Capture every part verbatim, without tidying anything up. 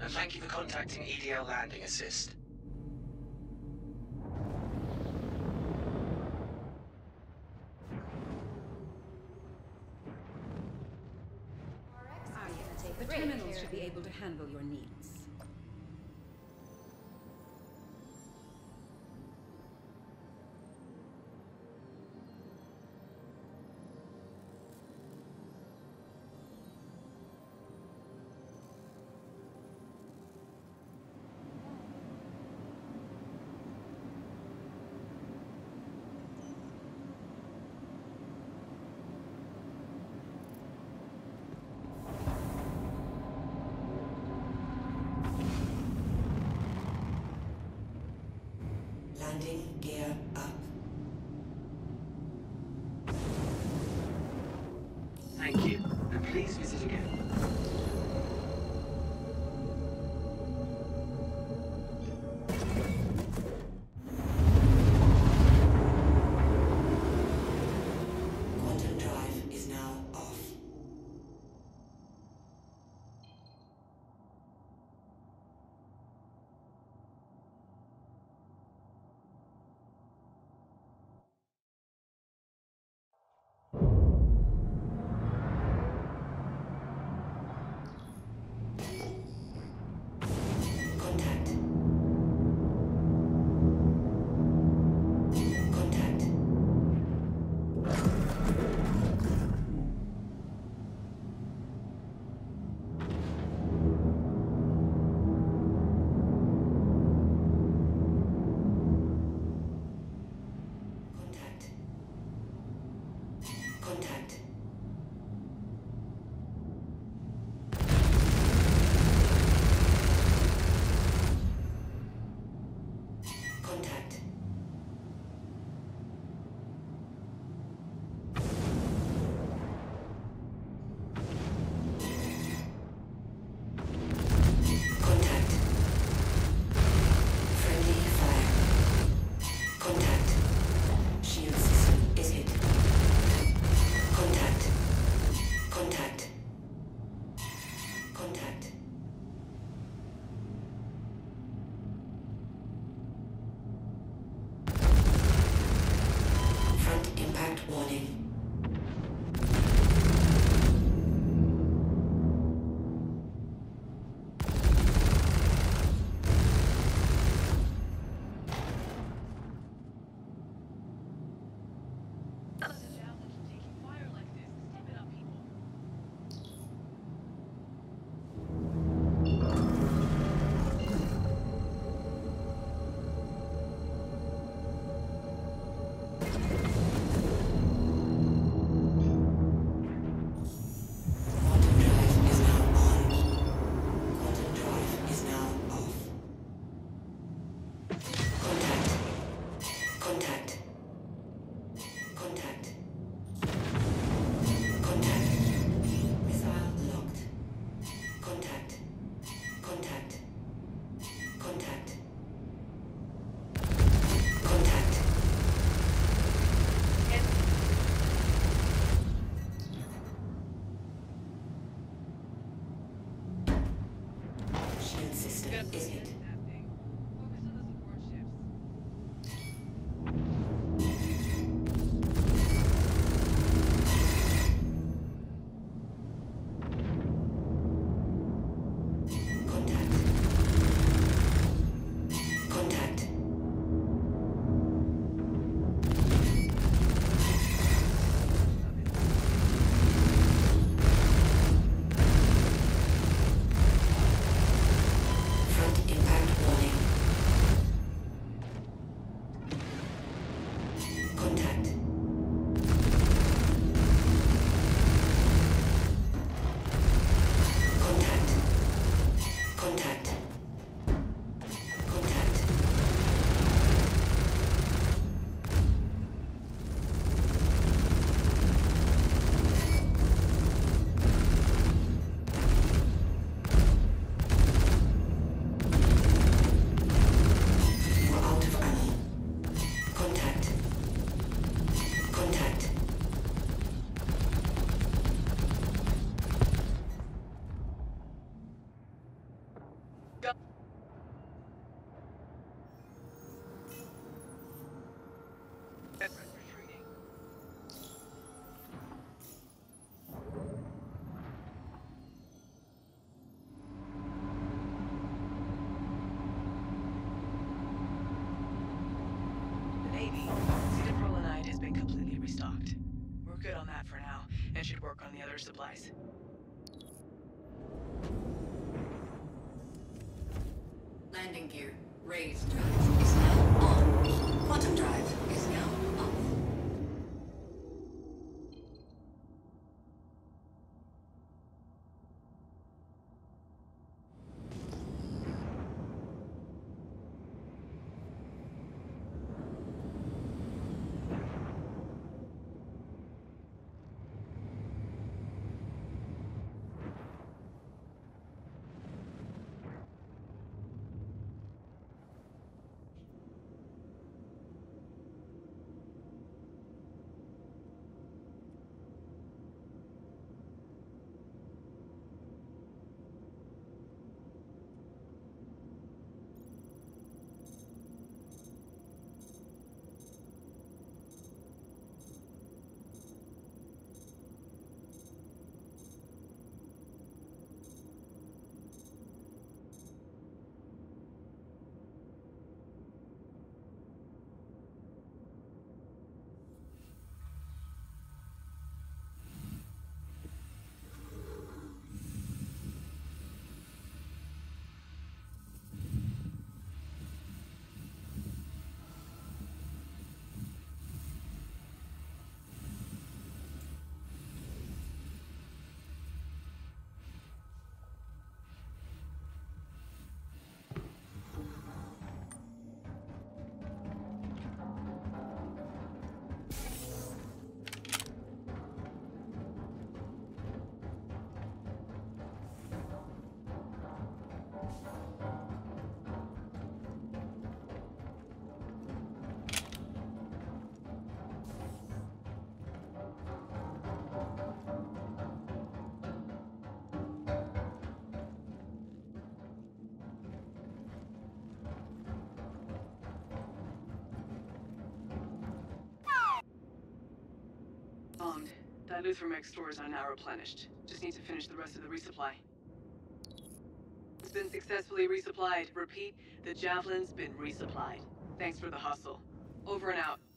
and thank you for contacting E D L Landing Assist. The terminals should be able to handle your needs. Landing gear up. Thank you, and please visit again. Quantum drive is now off. Contact. Contact. Contact. Contact. Contact. Contact. Friendly fire. Contact. Shield system is hit. Contact. Contact. Contact. Front impact warning. Quantum drive is now on. Quantum drive is now off. Contact. Contact. Contact. Contact. Missile locked. Contact. Contact. Contact. Contact. Shield system is hit. Contact. Contact. Front impact Go. Retreating. The Navy, Cetoprolinite has been completely restocked. We're good on that for now, and should work on the other supplies. Landing gear raised. Drive is now on. Quantum drive is now off. Bombed. Diluthermex stores are now replenished. Just need to finish the rest of the resupply. It's been successfully resupplied. Repeat, the Javelin's been resupplied. Thanks for the hustle. Over and out.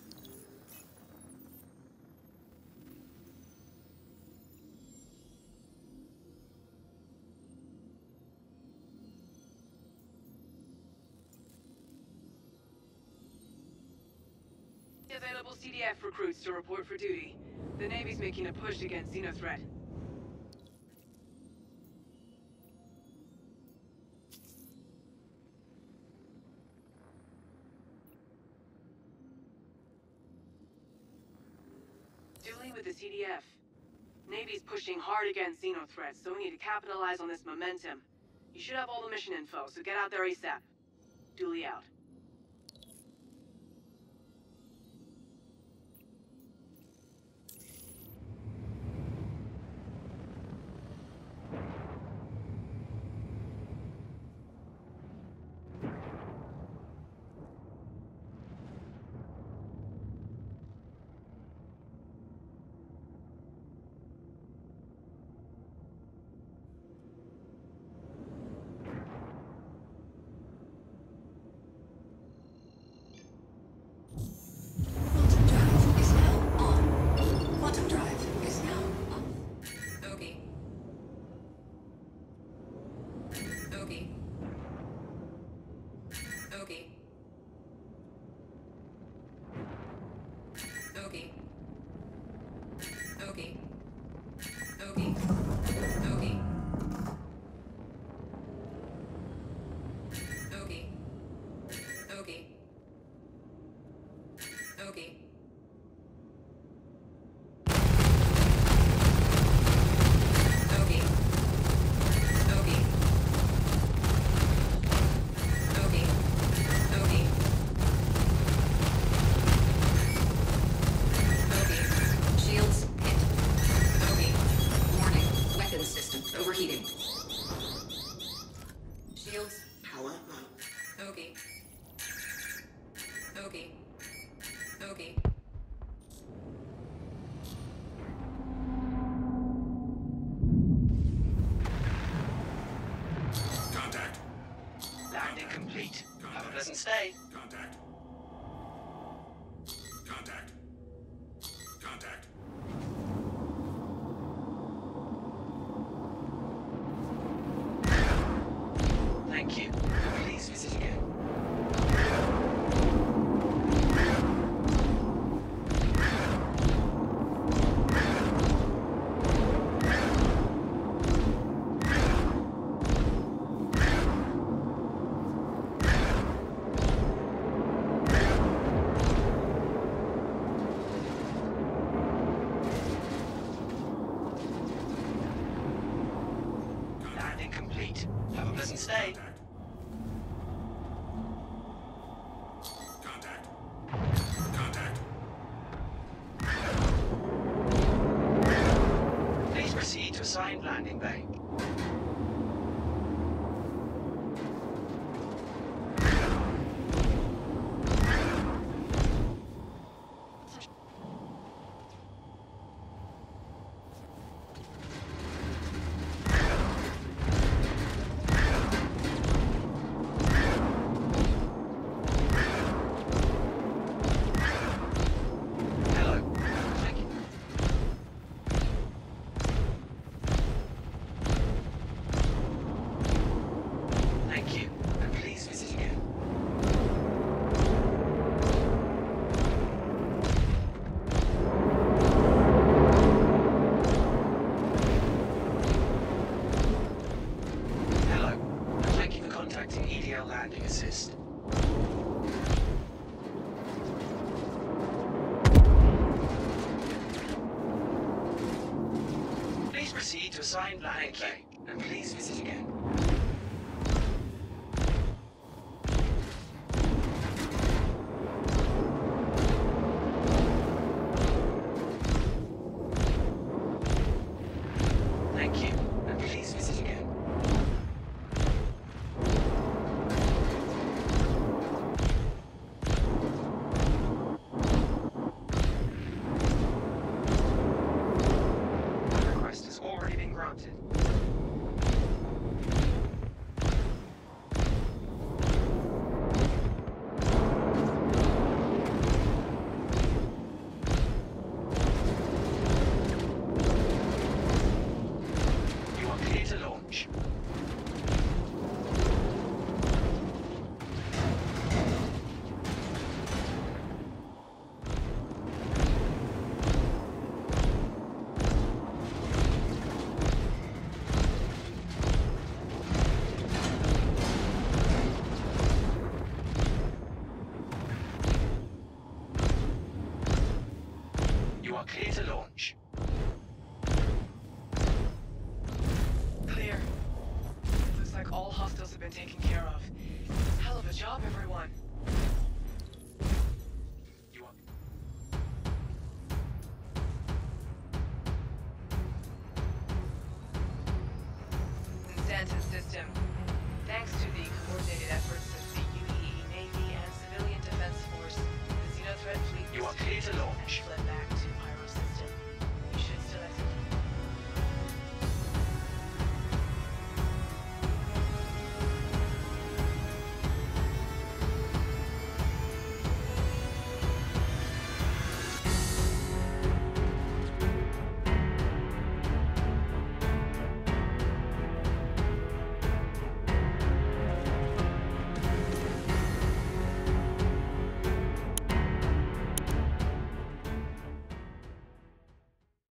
Available C D F recruits to report for duty. The Navy's making a push against Xenothreat. Dueling with the C D F. Navy's pushing hard against Xenothreat, so we need to capitalize on this momentum. You should have all the mission info, so get out there ASAP. Duly out. Shields, power up. Okay. Okay. Okay. Contact. Landing complete. Have a pleasant stay. Contact. Contact. Contact. Thank you. Please visit again. Landing complete. Have a pleasant stay. Contact. Contact. Please proceed to assigned landing bay. Hello. Thank you. Thank you. And please visit again. Hello. And thank you for contacting E D L Landing Assist. Please proceed to assigned landing bay, and please visit again. Thank you, and please visit again. The request has already been granted. You are clear to launch. You are clear to launch. Clear. Looks like all hostiles have been taken care of. Hell of a job, everyone.